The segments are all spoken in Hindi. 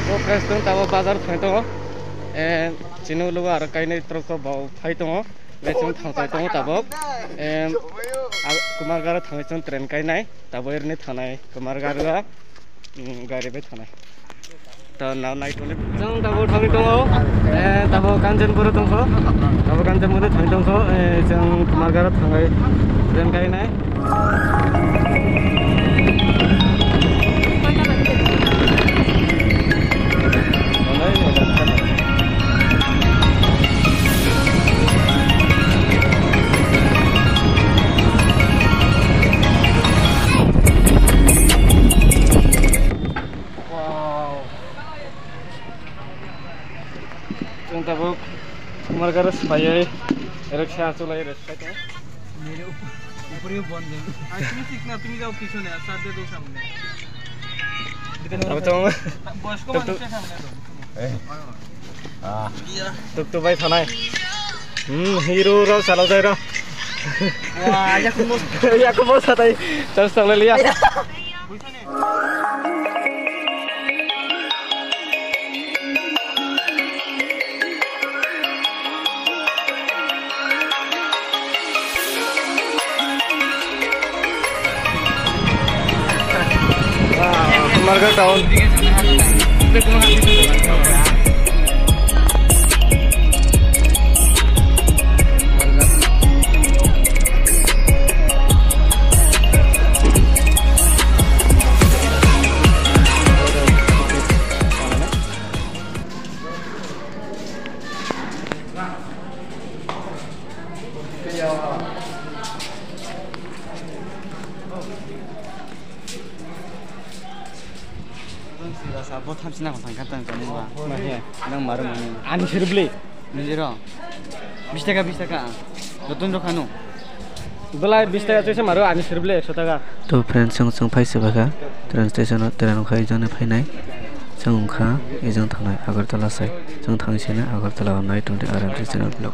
फ्रेस दं ताबो बाजार थांनाय दङ चिनु लोगो आरो गायनाय ट्रकखौ बाव फाय दङ बे जों थांबाय दङ ताबो कुमारगाराव थांनाय जों ट्रेन गायनाय ताबो ओरैनो थानाय कुमारगारआ गारिबाय थानाय दा नाव नायथ'नो जों ताबो थांनाय दङ ताबो कान्चनपुर दङ ताबो कान्चनपुर थांनाय दङ जों कुमारगाराव थांनाय ट्रेन गायनाय जों दाबो कुमारगाराव साफायै रिक्सा चलाय रेस्टाइट मेरे ऊपर ही बंद है आज तुम सीखना तुम जाओ पीछे ने साथ दे दो सामने अब तो बस को मानते सामने तो तो भाई थाना हीरो रो चलो जाए रो वाह या को बहुत साथ है चल चल लिया कुमारगार टाउन 뭐 탐지나 건 잠깐 거는 맞네 난 말은 안 싫을래 니지로 비슷하가 너돈 좀 가노 बेला 20 टाका चाहिँ मारो हामी सिर्फले 100 टाका तो फ्रेंड्स जों फाइसोबागा ट्रेन स्टेशनाव ट्रेन खायजों फैनाय जों उखा एजों थांनाय आगरतला साइ जों थांसिनो Agartala night today RMC channel blog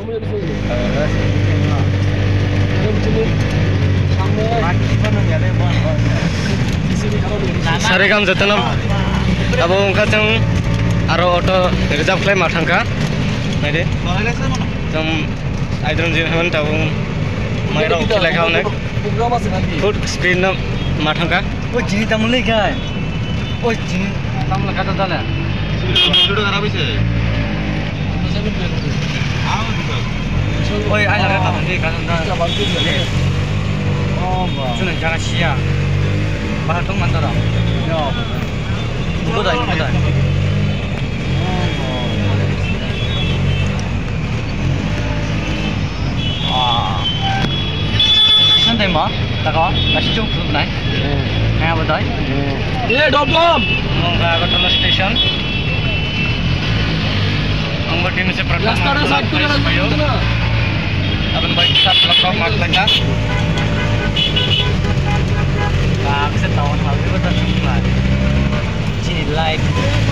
Saregam jatana abo ongka jang aro auto reserve khlai ma thangka naide jang aidron jin haman tabo maira ukilai khaune food speed na ma thangka ও জিনি তামলে লেখায় ও জিনি tam lakha ta dala ওই আই লাগা তামলে কাজনটা ও বা জুনে জানা সিয়া বাহা দং মানদারা 요 무거다 무거다 Santai mà, ta có, ta sẽ chụp lúc này. Nghe bên đấy. Đi đom đom. Mong Agartala station. Anggo tim se Pratama. Abang baik sat lakau mat leka. Nah, bisa tahun hal itu betul semua. Cini like.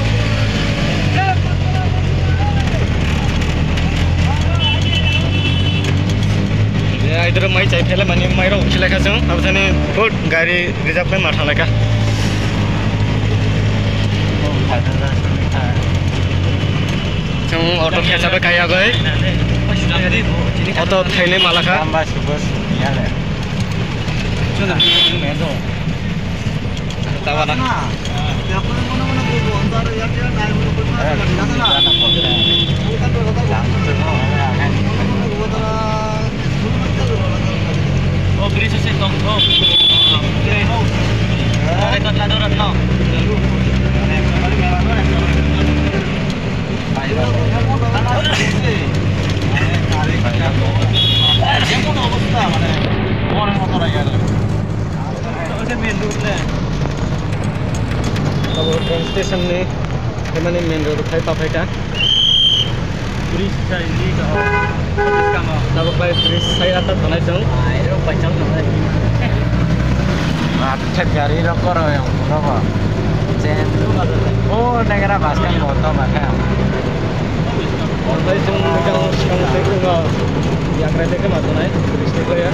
Idhar mai chai phela mani mai ro khilai kha jang ab jani food gari reserve khlai ma thangla ka jang auto khecha be kaya gai auto thaine mala kha Tambah subus, ya le. Cuma ini medo. tawana Oh, beri susu tong tong. Beri. Rekod ladoran no. train station ni emani main road khai pa phaita Beri saya ini kau. Habis kamu. tabok bai bridge sai ata thanai jang Ayo pacang dong. Macet gari rokor yang berapa? Oh, negara baskan motor makan. orbai jang jang sang sai ko yang rete ke ma thanai bridge ni ko ya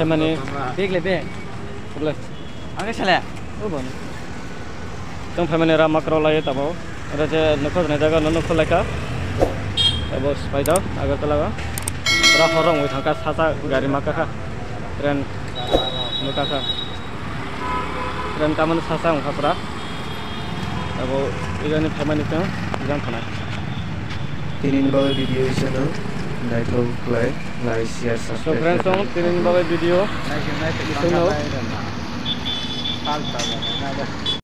famani Big le big. boleh Angke sale. oh bon tong famani rama kro lai tabo ada je nokho na jaga nokho leka tabo spider agartala ga ra horong oi thangka sasa gari maka kha tren muka kha tren kaman sasa ongkha pra tabo igani famani tong jang thana tinin bagai video channel naito like share so subscribe friends tong tinin bagai video Nice, nice. Isung no. Palta.